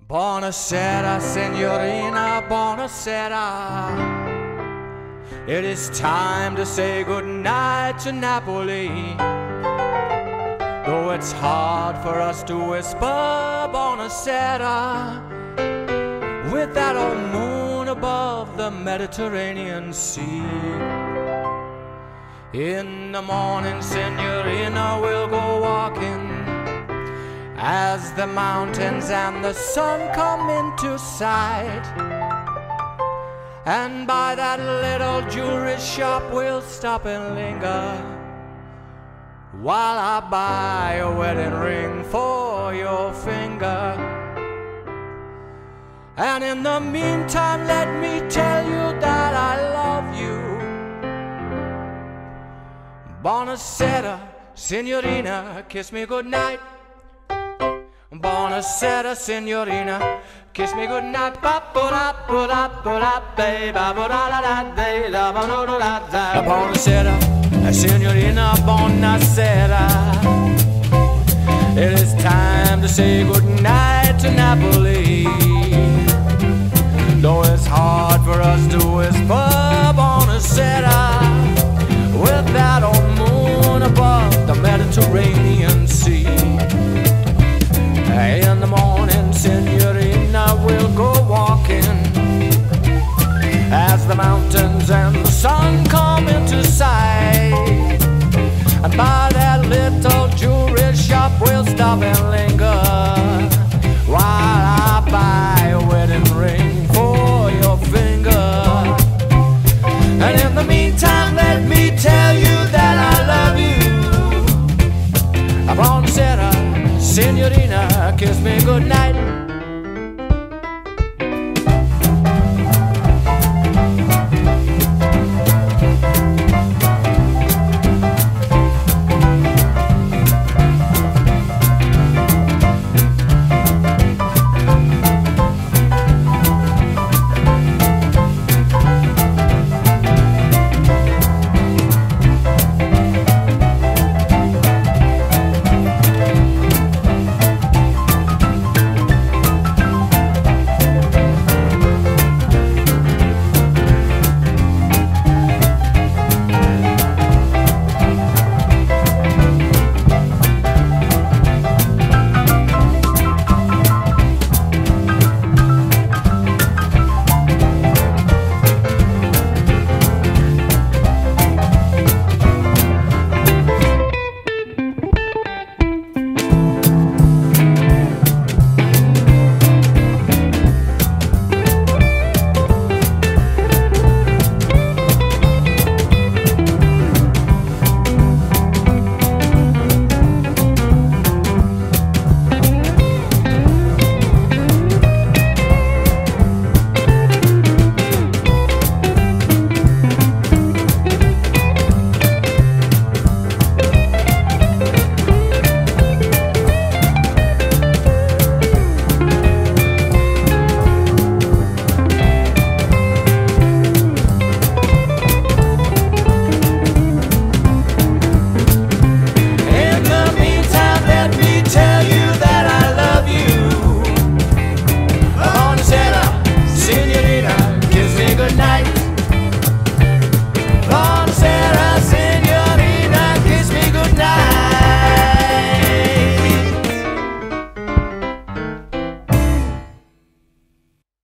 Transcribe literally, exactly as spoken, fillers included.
Buonasera, signorina, buonasera. It is time to say goodnight to Napoli. Though it's hard for us to whisper buonasera, with that old moon above the Mediterranean Sea. In the morning, signorina, we'll go walking as the mountains and the sun come into sight. And by that little jewelry shop we'll stop and linger, while I buy a wedding ring for your finger. And in the meantime, let me tell you that I love you. Buonasera, signorina, kiss me goodnight. Buonasera, signorina, kiss me goodnight. Buonasera, signorina, buonasera. It is time to say goodnight to Napoli. Though it's hard for us to whisper